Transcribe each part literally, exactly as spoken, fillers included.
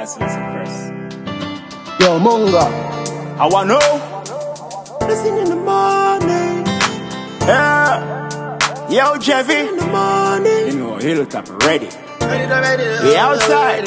Let's listen first. Yo, Munga. I wanna know. Listen in the morning. Yeah. Yo, Jeffy. In the morning. You know, Hilltop ready. Ready, ready, We outside.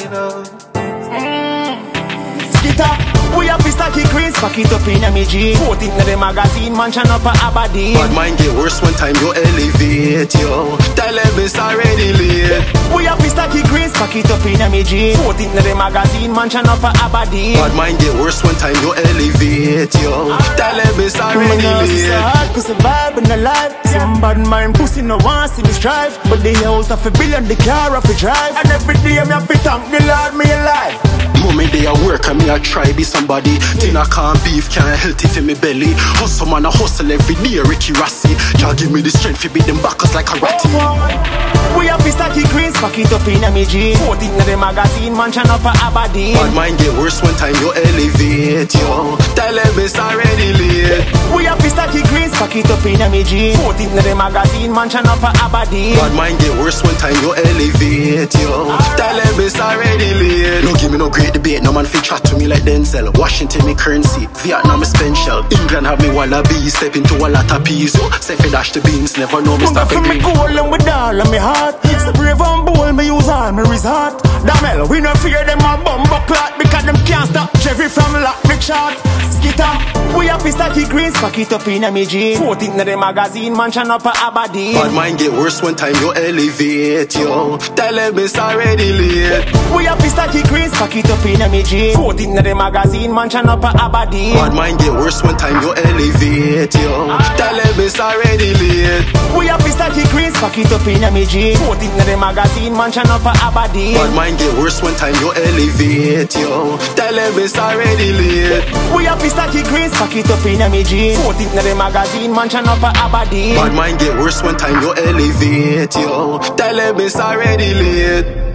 Skitter. We have Pistacky Queens, pack it up in a G. fourteen in the magazine, mansion up a Aberdeen. Bad mind get worse one time you elevate, yo. Tell them it's already late. We have Pistacky Queens, pack it up in a G. fourteen in the magazine, mansion up a Aberdeen. Bad mind get worse one time you elevate, yo. Tell them it's already late. It's so hard to survive in the life. Some bad mind pussy no one see me strive. But the house of a billion, the car of a drive. And every day me have to thank the Lord me alive. Moment they a work and me a try be somebody. Tin I can't beef, can't healthy for me belly. Hustle man a hustle every day, Ricky Rassi. Can't give me the strength to beat them backers like a ratty. We have Pistacky Queens, pack it up in a G. fourteen in the magazine, mansion up a Aberdeen. Bad mind get worse one time you elevate, yo. Tell them it's already late. We have Pistacky Queens, pack it up in a G. fourteen in the magazine, mansion up a Aberdeen. Bad mind get worse one time you elevate, yo. Tell them it's already late. No give me no great debate, no man fit chat to me like Denzel. Washington me currency, Vietnam is special. England have me wallaby, step into a lot of peas, yo. Say fi dash the beans, never know me stop for me goal and with all of me heart. So brave and bold, me use all me resort. Damn, we no fear them a bumbo clot, because them can't stop Jeffy from lock the chart. Skitter, we have Pistacky Queens, pack it up in a G. fourteen in the magazine, mansion up a Aberdeen. Bad mind get worse one time you elevate, yo. Tell them it's already late. We have Pistacky Queens, pack it up in a G. fourteen in the magazine, mansion up a Aberdeen. Bad mind get worse one time you elevate, yo. Tell them it's already late. We have Pistacky Queens, pack it up in a G. fourteen in the magazine, mansion up a Aberdeen. Bad mind get worse one time you elevate, yo. Tell them it's already late. We have Pistacky Queens, pack it up in a G. fourteen in the magazine, mansion up a Aberdeen. Bad mind get worse one time you elevate, yo. Tell them it's already late.